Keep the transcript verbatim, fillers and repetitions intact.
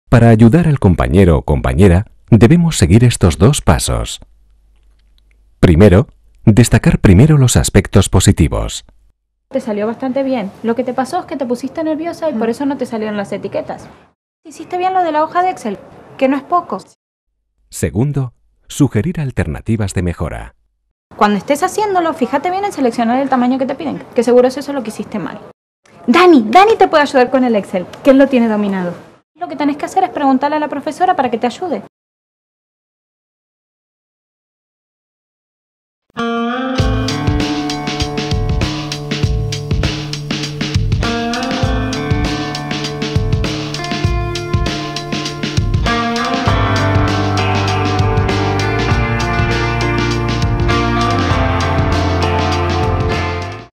Para ayudar al compañero o compañera, debemos seguir estos dos pasos. Primero, destacar primero los aspectos positivos. Te salió bastante bien. Lo que te pasó es que te pusiste nerviosa y por eso no te salieron las etiquetas. Hiciste bien lo de la hoja de Excel, que no es poco. Segundo, sugerir alternativas de mejora. Cuando estés haciéndolo, fíjate bien en seleccionar el tamaño que te piden, que seguro es eso lo que hiciste mal. Dani, Dani te puede ayudar con el Excel, que él lo tiene dominado. Lo que tenés que hacer es preguntarle a la profesora para que te ayude.